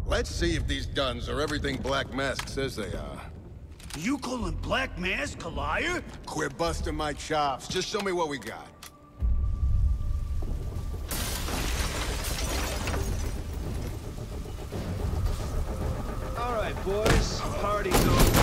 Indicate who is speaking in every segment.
Speaker 1: Let's see if these guns are everything Black Mask says they are.
Speaker 2: You calling Black Mask a liar?
Speaker 1: Quit busting my chops. Just show me what we got.
Speaker 3: All right, boys. Party's over.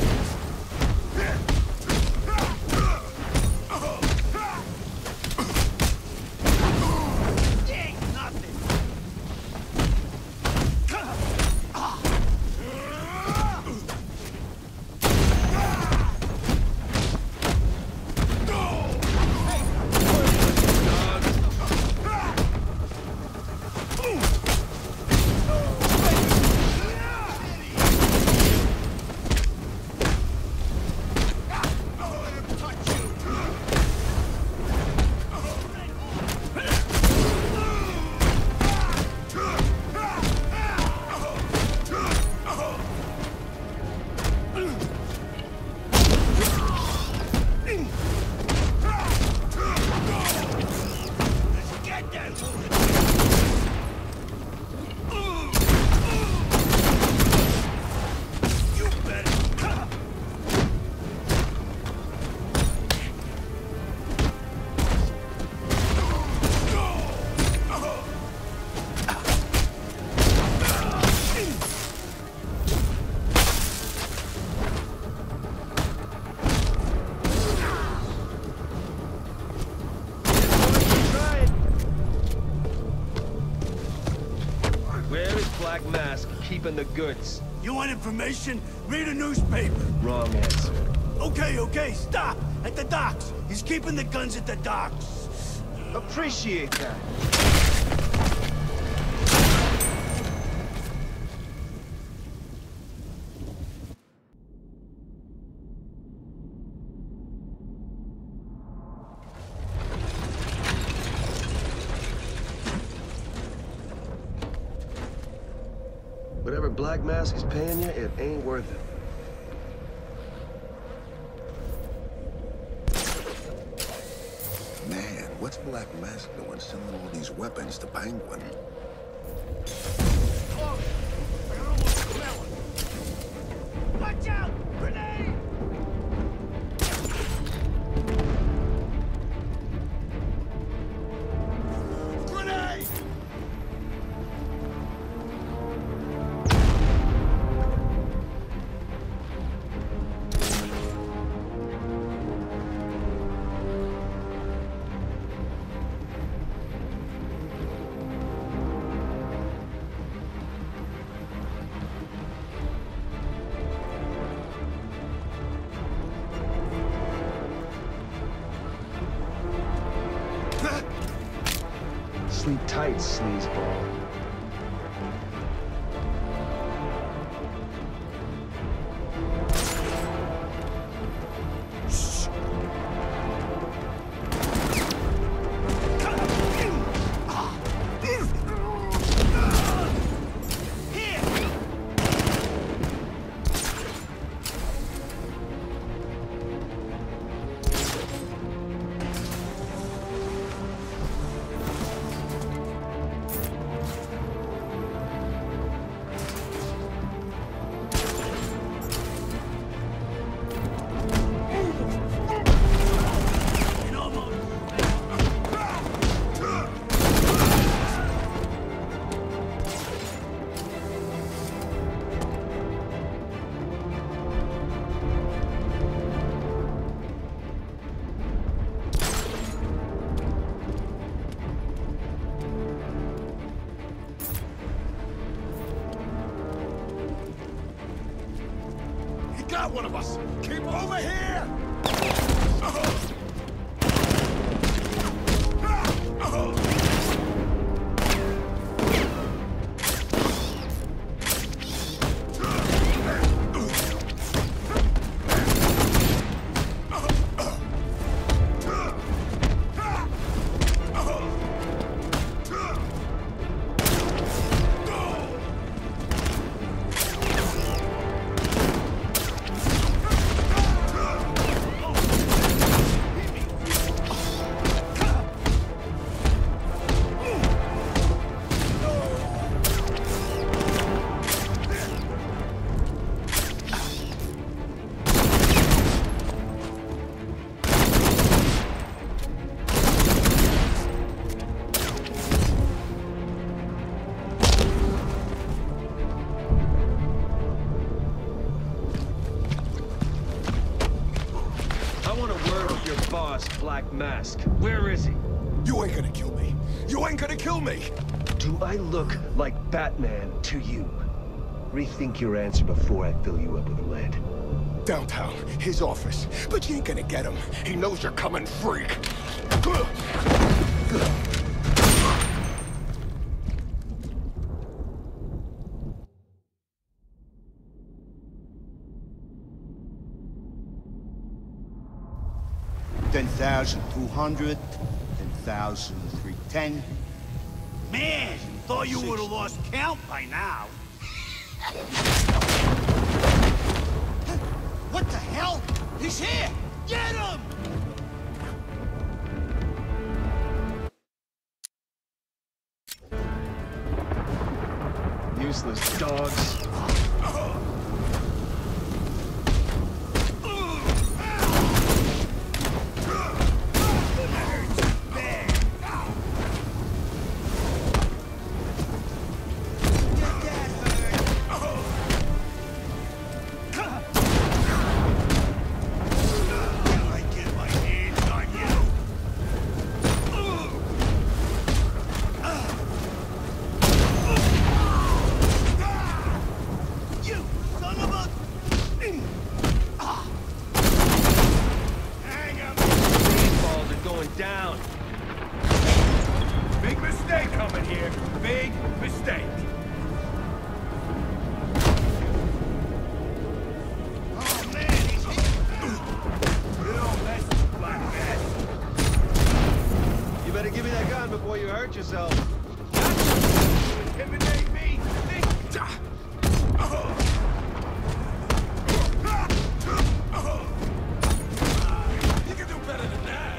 Speaker 3: Black Mask keeping the goods.
Speaker 2: You want information? Read a newspaper.
Speaker 3: Wrong answer.
Speaker 2: Okay, stop! At the docks! He's keeping the guns at the docks.
Speaker 3: Appreciate that. Whatever Black Mask is paying you, it ain't worth it.
Speaker 1: Man, what's Black Mask doing selling all these weapons to Penguin?
Speaker 2: Oh, I can almost smell it. Watch out! Grenade! Grenade!
Speaker 3: Sleep tight, sleazeball.
Speaker 1: Got one of us! Keep over here!
Speaker 3: Black Mask. Where is he?
Speaker 1: You ain't gonna kill me. You ain't gonna kill me!
Speaker 3: Do I look like Batman to you? Rethink your answer before I fill you up with lead.
Speaker 1: Downtown, his office. But you ain't gonna get him. He knows you're coming, freak.
Speaker 4: 10,200, 10,310.
Speaker 2: Man, thought you would have lost count by now. What the hell? He's here! Get him!
Speaker 3: Useless dogs. Down.
Speaker 1: Big mistake coming here. Big mistake.
Speaker 2: Oh man, he's here!
Speaker 1: You don't mess with Black Mask.
Speaker 3: You better give me that gun before you hurt yourself.
Speaker 1: Intimidate me? You can do better than that.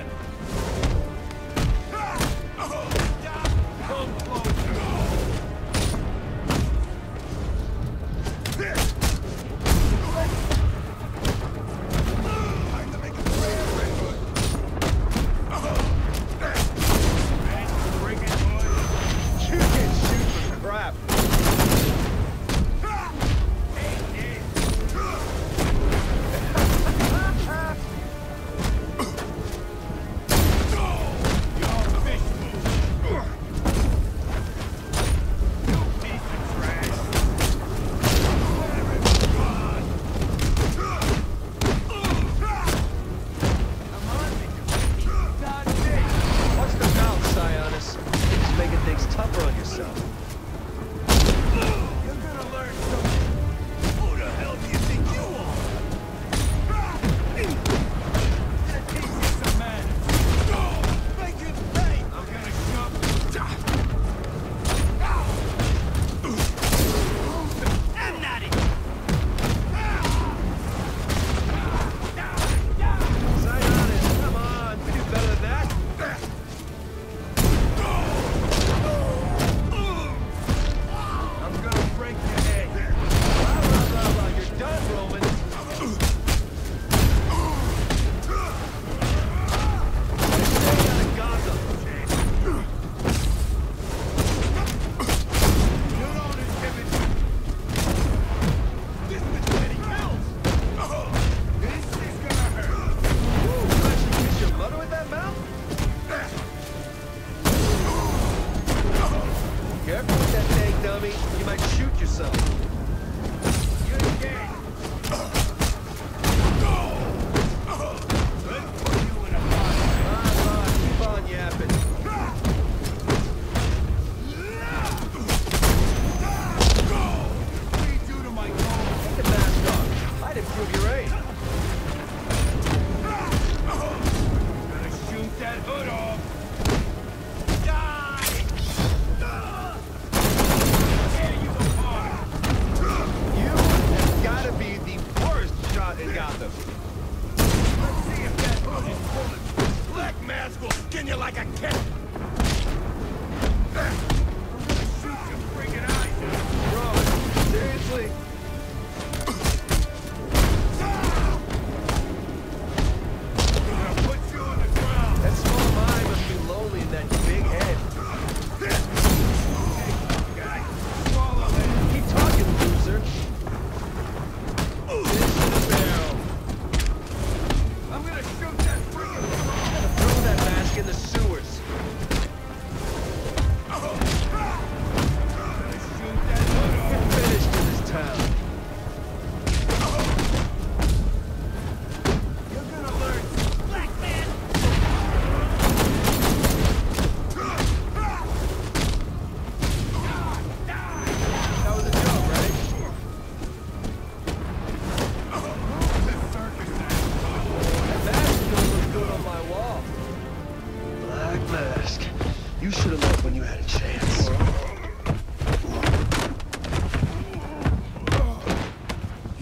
Speaker 3: Gotta be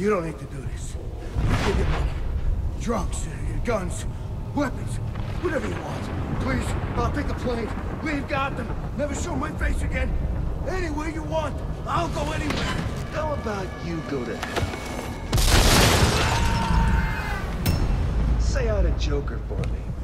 Speaker 1: You don't need to do this. Give your money. Drugs, guns, weapons, whatever you want. Please, I'll take the plane. Leave Gotham. Never show my face again. Anywhere you want. I'll go anywhere.
Speaker 3: How about you go to hell? Say hi to Joker for me.